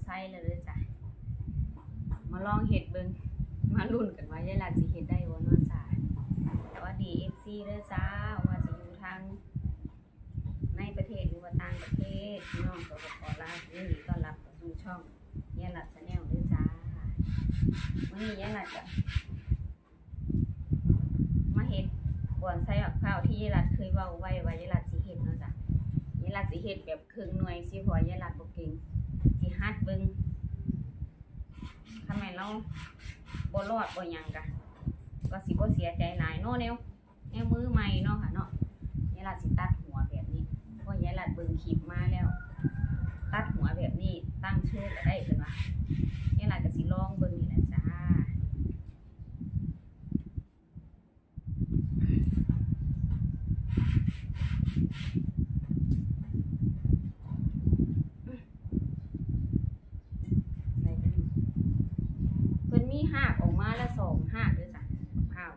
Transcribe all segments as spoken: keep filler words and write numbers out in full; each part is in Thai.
ไส้เลยเลยจ้ะมาลองเห็ดเบิ้งมาลุ้นกันว่ายายหลานสิเห็ดได้บ่เนาะจ้ะแต่ว่าดีเอฟซีเลยจ้าว่าสิอยู่ทางในประเทศหรือว่าต่างประเทศพี่น้องก็ขอลายินดีต้อนรับเข้าสู่ช่องยายหลานชาแนลเลยจ้าวันนี้ยายหลานจะมาเห็ดก่อนใส่ข้าวที่ยายหลานเคยเว้าไว้ว่ายายหลานสิเห็ดเนาะจ้ะยายหลานสิเห็ดแบบครึ่งหน่วยสิพอยายหลานบ่เก่งสิฮัดเบิ่งทำไมเราบ่รอดบ่ยังกะก็สิบ่เสียใจหลายเนาะแนวแนวมือใหม่เนาะค่ะเนาะยายหลานสิตัดหัวแบบนี้เพราะยายหลานเบิ่งคลิปมาแล้วตัดหัวแบบนี้ตั้งชื่อก็ได้เพิ่นว่ายายหลานก็สิลองเบิ่งนี่แหละจ้ามีห้าออกมาแล้วสองห้าด้วยจ้ะข้าว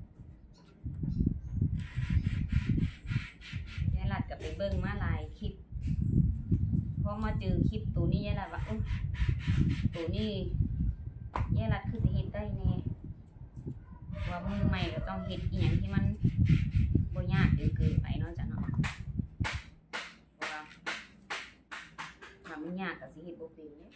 ยายหลัดกับไปเบิ้งมาหลายคลิปพอมาเจอคลิปตัวนี้ยายหลัดว่าเออตัวนี้ยายหลัดคือจะเห็ดได้แน่ว่ามือใหม่ก็ต้องเห็ดอีกอย่างที่มันบ่ยากหรือเกินไปเนาะจ้ะเนาะว่าถ้ามันยากก็สิเห็ดบ่เป็นเนี่ย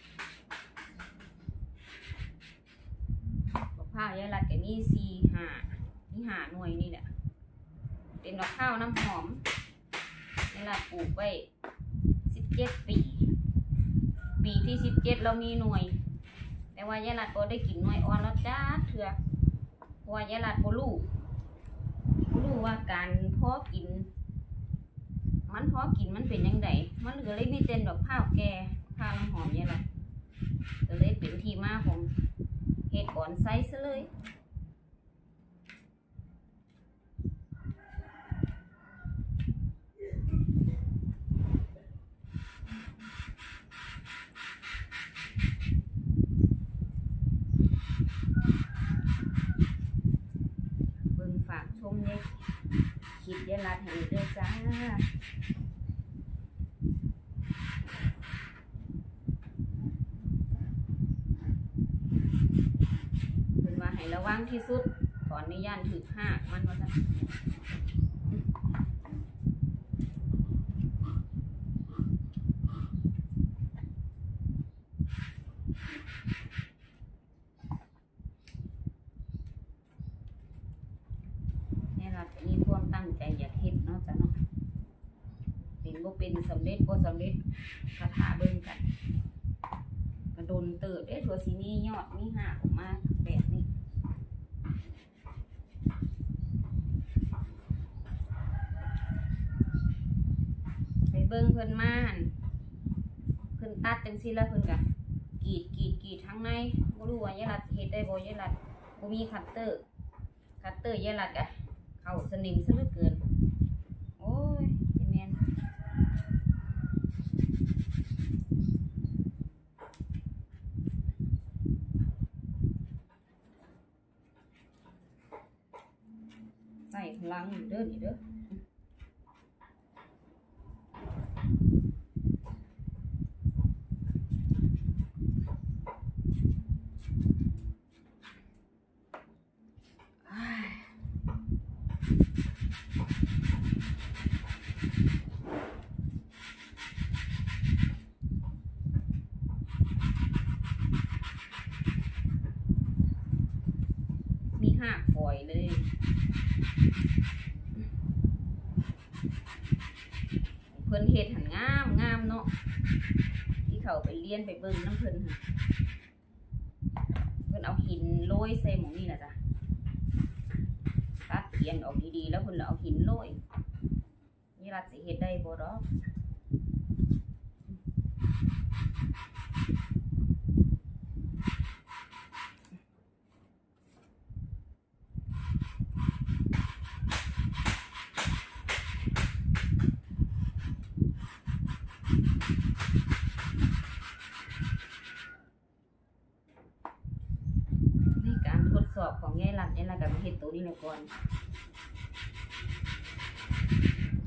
ข้าวยายหลัดกับนี่สี่ห้านี่ห้าหน่วยนี่แหละเป็นดอกข้าวน้ำหอมยายหลัดปลูกไว้สิบเจ็ดปีปีที่สิบเจ็ดเรามีหน่วยแต่ว่ายายหลัดก็ได้กินหน่วยอ่อนแล้วจ้าเถื่อเพราะว่ายายหลัดก็รู้รู้ว่าการเพาะกินมันเพาะกินมันเป็นยังไงมันก็เลยมีเต็นดอกข้าวแก่ข้าวน้ำหอมยายหลัดก็เลยเป็นที่มาของเห็ดก่อนไซส์เลยเบิ่งฝากชมเนี่ยคลิปยายหลัดให้ด้วยจ้าระวังที่สุดถอนในย่านถือห้ามันว่าจะนี่เราจะมีความตั้งใจอยากเห็ดเนาะจ้ะเนาะเป็นบ่เป็นสำเร็จบ่สำเร็จคาถาเบิ่งกันกระโดนเติบเอ๊ะถั่วสีนี้ยอดมีห้าออกมาแบบนี้เบิ่งเพิ่นมาเพิ่นตัดจังซี่แล้วเพิ่นก็กรีดกรีดกรีดทั้งในบ่รู้ว่ายายหลัดเฮ็ดได้บ่ยายหลัดบ่มีคัตเตอร์คัตเตอร์ยายหลัดอ่ะเข้าสนิมซะเหลือเกินโอ้ยสิแม่นใส่พลังอยู่เด้อนี่เด้อมีห้าฝอยเลยเพิ่นเฮ็ดหันงามงามเนาะที่เขาไปเรียนไปเบิ่งน้ำเพิ่นค่ะเพิ่นเอาหินโรยใส่หมองนี่แหละจ้ะตัดเขียนออกดีๆแล้วเพิ่นเอาหินโรยนี่รัดสิเฮ็ดได้บ่ดอกสอบของยายหลัดยายหลัดกับเห็ดตัวนี้เลยก่อน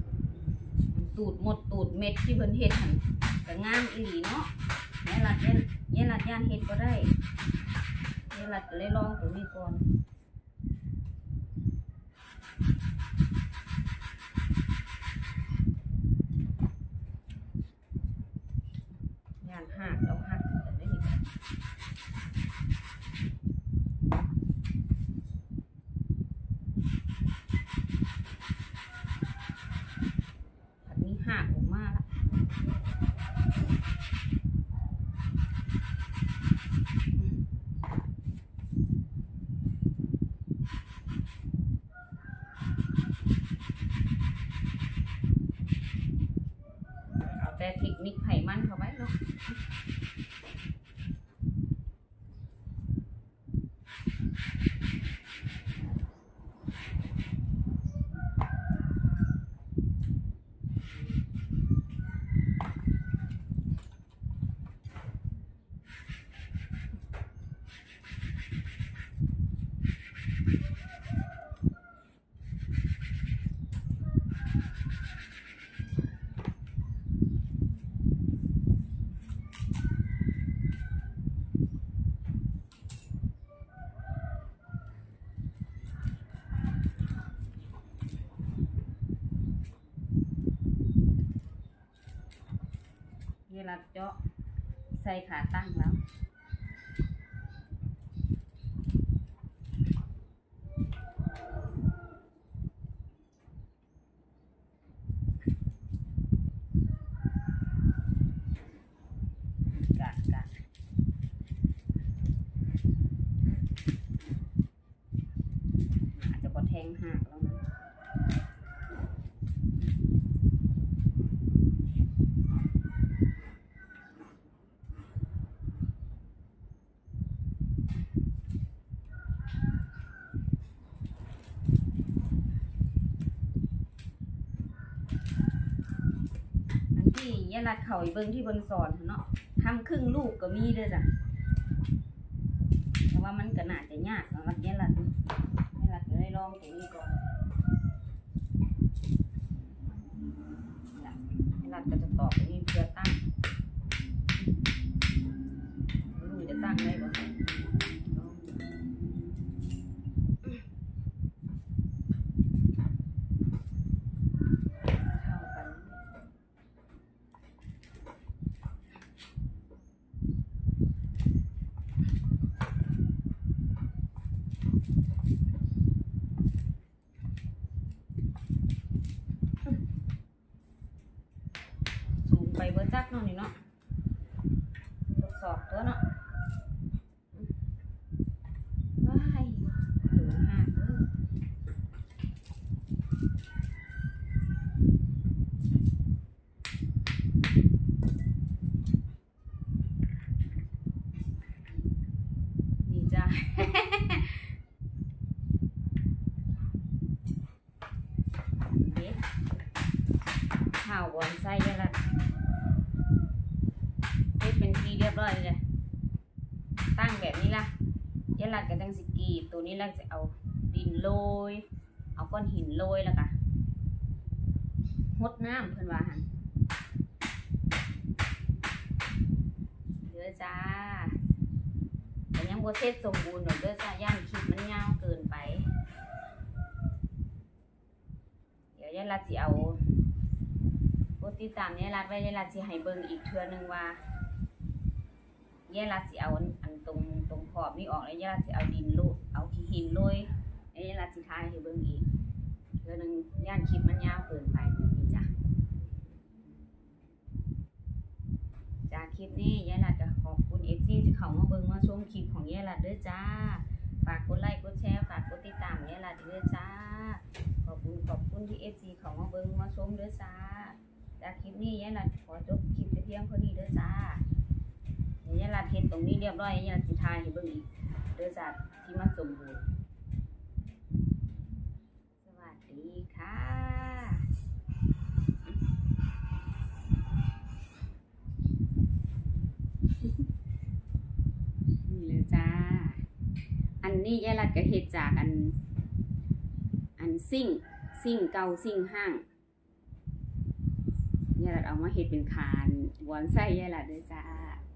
ตูดหมดตูดเม็ดที่เพิ่นเห็ดหันแต่งามอีหลีเนาะยายหลัดเนี่ยเนี่ยรัดย่านเฮ็ดก็ได้เนี่ยรัดก็เลยลองตัวนี้ก่อนย่านหักแล้วหักขึ้นกันได้อีกผัดนี้หักออกมาละแต่เทคนิคไผ่มันเข้าไว้เนาะเวลาเจาะใส่ขาตั้งแล้วกะกะอาจจะพอแทงหักแล้วนะยายรัดเข่าอีเบิ้งที่บนสอนเนาะทำครึ่งลูกก็มีด้วยจ้ะแต่ว่ามันก็น่าจะยากสำหรับยายรัดยายรัดจะได้ลองตัวนี้ก่อนยายรัดก็จะตอกตัวนี้เพื่อตั้งรู้จะตั้งได้บ่ไปเบอร์จักเนาะนี่เนาะทดสอบตัวเนาะว้ายดูห้าเออนี่จ้า เด็กข้าวบอนไส้ยังละเป็นทีเรียบร้อยเลยตั้งแบบนี้ละยายรัดกับจังสิกีตัวนี้เราจะเอาดินโรยเอาก้อนหินโรยแล้วก็หดน้ำเพิ่นว่าหันเด้อจ้าแต่ยังบ่เสร็จสมบูรณ์หรอกเด้อจ้าย่านคลิปมันยาวเกินไปเดี๋ยวยายรัดสิเอาโปรติดตามยายรัดไว้ยายรัดสิให้เบิ่งอีกเทื่อนึงว่ายายรัดสิเอาอันตรงตรงขอบนี่ออกแล้วยายรัดสิเอาดินโรยเอาขี้หินโรยยายรัดสิทายให้เบิ่งอีกเทื่อนึงย่านคลิปมันยาวเกินไปนี่จ้ะจากคลิปนี้ยายรัดก็ขอบคุณ เอฟ ซี ที่เข้ามาเบิ่งมาชมคลิปของยายรัดเด้อจ้าฝากกดไลค์กดแชร์ฝากกดติดตามยายรัดเด้อจ้าขอบคุณขอบคุณที่ เอฟ ซี เข้ามาเบิ่งมาชมเด้อจ้าจากคลิปนี้ยายรัดขอจบคลิปเพียงเท่านี้เด้อจ้ายายรัดเห็นตรงนี้เรียบร้อยยายรัดสิทายให้เบิ่งอีกเด้อจ้าที่มันสมบูรณ์สวัสดีค่ะนี่เลยจ้าอันนี้ยายรัดก็เฮ็ดจากอันอันซิ่งซิ่งเก่าซิ่งห้างยายรัดเอามาเฮ็ดเป็นคานบอนไส้ยายรัดเด้อจ้า